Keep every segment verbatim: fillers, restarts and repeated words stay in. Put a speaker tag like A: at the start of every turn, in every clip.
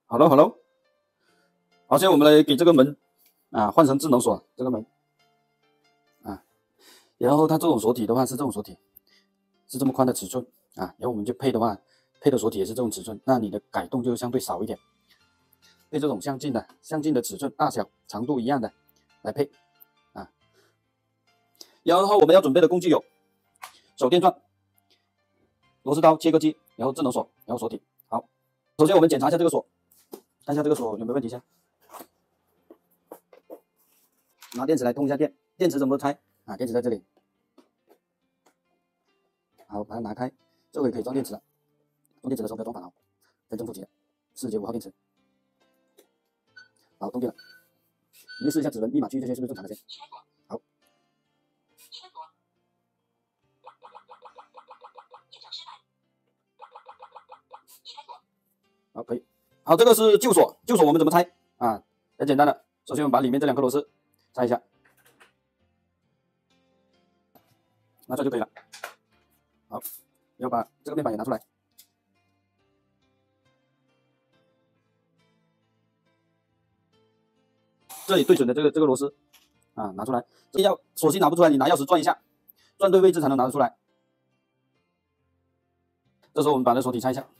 A: 好喽好喽，好，现在我们来给这个门啊换成智能锁，这个门啊，然后它这种锁体的话是这种锁体，是这么宽的尺寸啊，然后我们就配的话，配的锁体也是这种尺寸，那你的改动就相对少一点，配这种相近的相近的尺寸、大小、长度一样的来配啊。然后我们要准备的工具有手电钻、螺丝刀、切割机，然后智能锁，然后锁体。好，首先我们检查一下这个锁，看一下这个锁有没有问题先。拿电池来通一下电，电池怎么拆啊？电池在这里。好，把它拿开，这回可以装电池了。装电池的时候不要装反了，再正负极，四节五号电池。好，动电了。你们试一下指纹、密码区这些是不是正常的先？好。好，可以。好，这个是旧锁，旧锁我们怎么拆啊？很简单的，首先我们把里面这两颗螺丝拆一下，拿出来就可以了。好，要把这个面板也拿出来。这里对准的这个这个螺丝啊，拿出来。这要锁芯拿不出来，你拿钥匙转一下，转对位置才能拿得出来。这时候我们把这锁体拆一下。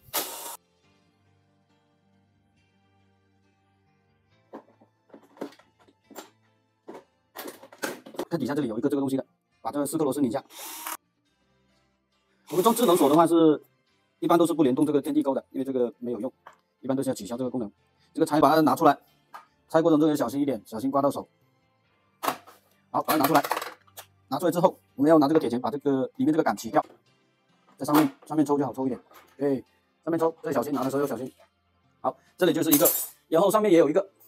A: 看底下这里有一个这个东西的，把这四颗螺丝拧一下。我们装智能锁的话是，一般都是不联动这个电地钩的，因为这个没有用，一般都是要取消这个功能。这个拆把它拿出来，拆过程中要小心一点，小心刮到手。好，把它拿出来，拿出来之后，我们要拿这个铁钳把这个里面这个杆取掉，在上面上面抽就好，抽一点。对，上面抽，这小心，拿的时候要小心。好，这里就是一个，然后上面也有一个。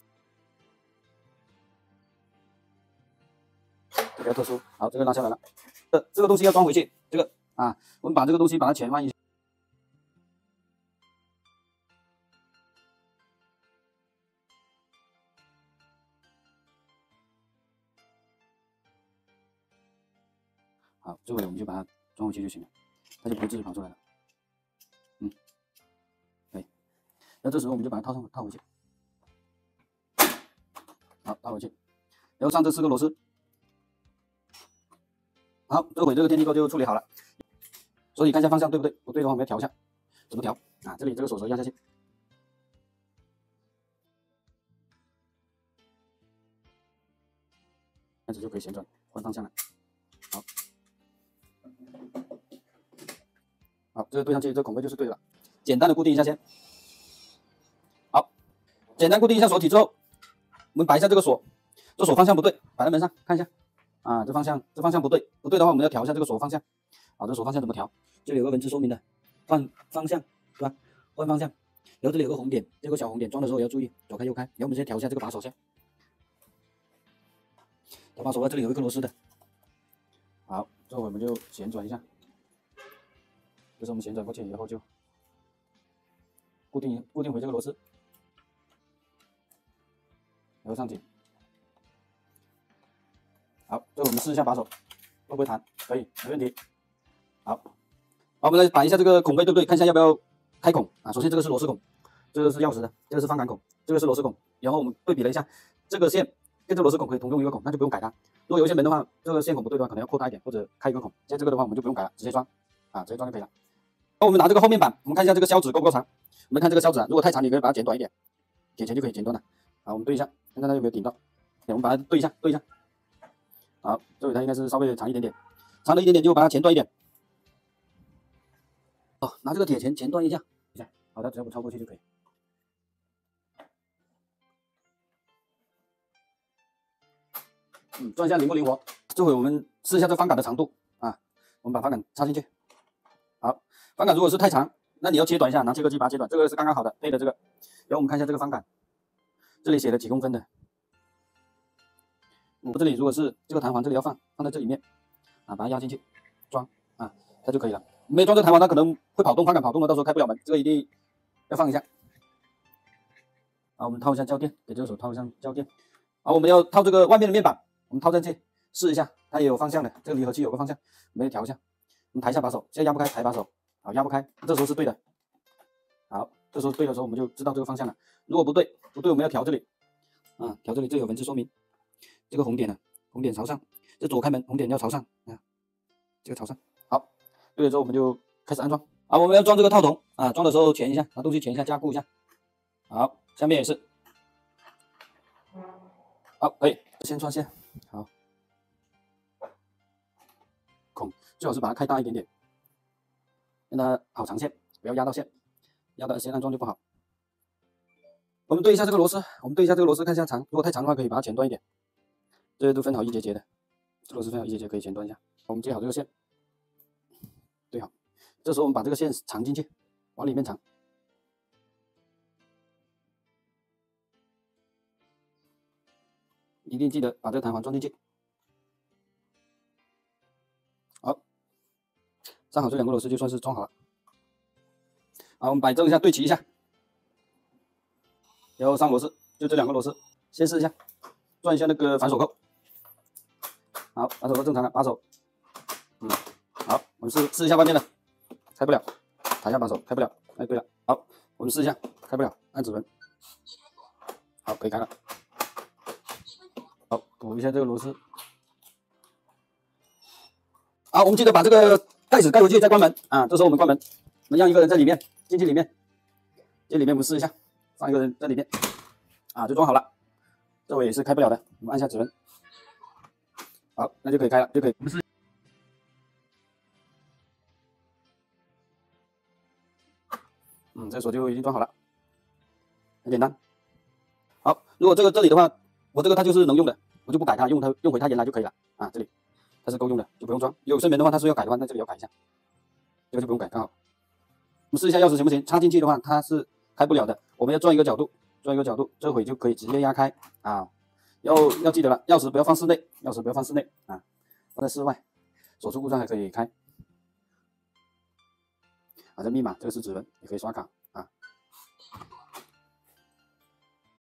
A: 比较特殊，好，这个拉下来了，这这个东西要装回去，这个啊，我们把这个东西把它前翻一下，好，这回我们就把它装回去就行了，它就不会自己跑出来了，嗯，可以，那这时候我们就把它套上套回去，好，套回去，然后上这四个螺丝，好，这回这个电地钩就处理好了，所以看一下方向对不对，不对的话我们要调一下，怎么调啊？这里这个手手压下去。这样子就可以旋转换方向了。好，好，这个对上去，这个孔位就是对的了。简单的固定一下先。好，简单固定一下锁体之后，我们摆一下这个锁，这锁方向不对，摆在门上看一下。啊，这方向这方向不对，不对的话我们要调一下这个锁方向。好，这锁方向怎么调？这里有个文字说明的，换方向是吧？换方向。然后这里有个红点，这个小红点装的时候也要注意左开右开。然后我们先调一下这个把手先。这把手啊，这里有一颗螺丝的。好，这会我们就旋转一下，这是我们旋转过去以后就固定固定回这个螺丝，然后上紧。好，这我们试一下把手会不会弹，可以，没问题。好，好，我们来摆一下这个孔位对不对？看一下要不要开孔啊。首先这个是螺丝孔，这个是钥匙的，这个是翻杆孔，这个是螺丝孔。然后我们对比了一下，这个线跟这个螺丝孔可以同用一个孔，那就不用改它。如果有一些门的话，这个线孔不对的话，可能要扩大一点或者开一个孔。像这个的话，我们就不用改了，直接装啊，直接装就可以了。那我们拿这个后面板，我们看一下这个销指够不够长。我们看这个销指啊，如果太长，你可以把它剪短一点，铁钳就可以剪断了。好，我们对一下，看看它有没有顶到。我们把它对一下，对一下。好，这里它应该是稍微长一点点，长了一点点就把它钳断一点。哦，拿这个铁钳钳断一下，好的，只要不超过去就可以。嗯，转一下灵不灵活？这回我们试一下这翻杆的长度啊，我们把翻杆插进去。好，翻杆如果是太长，那你要切短一下，拿切割机把它切短，这个是刚刚好的，配的这个。然后我们看一下这个翻杆，这里写了几公分的。我这里如果是这个弹簧，这里要放放在这里面啊，把它压进去，装啊，它就可以了。没装这个弹簧，它可能会跑动，翻杆跑动了，到时候开不了门，这个一定要放一下。好，我们套一下胶垫，给这个手套上胶垫。好，我们要套这个外面的面板，我们套上去试一下，它也有方向的，这个离合器有个方向，我们调一下。我们抬一下把手，现在压不开，抬把手，好，压不开，这时候是对的。好， 这时候对的时候，我们就知道这个方向了。如果不对，不对，我们要调这里啊，调这里，这里有文字说明。这个红点呢，红点朝上，这左开门，红点要朝上啊，这个朝上。好，对了之后我们就开始安装。好，我们要装这个套筒啊，装的时候钳一下，把东西钳一下，加固一下。好，下面也是。好，可以，先穿线。好，孔最好是把它开大一点点，让它好长线，不要压到线，压到线安装就不好。我们对一下这个螺丝，我们对一下这个螺丝，看一下长，如果太长的话，可以把它剪断一点。这些都分好一节节的，这螺丝分好一节节，可以剪断一下。我们接好这个线，对好。这时候我们把这个线藏进去，往里面藏。一定记得把这个弹簧装进去。好，上好这两个螺丝就算是装好了。好，我们摆正一下，对齐一下，然后上螺丝，就这两个螺丝，先试一下，转一下那个反手扣。好，反手扣正常了，把手，嗯，好，我们试试一下外面的，开不了，抬一下把手，开不了。哎，对了，好，我们试一下，开不了，按指纹。好，可以开了。好，补一下这个螺丝。好，我们记得把这个盖子盖回去，再关门啊。这时候我们关门，我们让一个人在里面进去里面，进里面我们试一下，放一个人在里面啊，就装好了。这尾也是开不了的，我们按下指纹。好，那就可以开了，就可以。我们试。嗯，这锁就已经装好了，很简单。好，如果这个这里的话，我这个它就是能用的，我就不改它，用它用回它原来就可以了啊。这里它是够用的，就不用装。有顺便的话，它是要改的话，那这里要改一下，这个就不用改，刚好。我们试一下钥匙行不行？插进去的话，它是开不了的。我们要转一个角度，转一个角度，这回就可以直接压开啊。然后要记得了，钥匙不要放室内，钥匙不要放室内啊，放在室外，锁住故障还可以开。啊，这密码这个是指纹，也可以刷卡。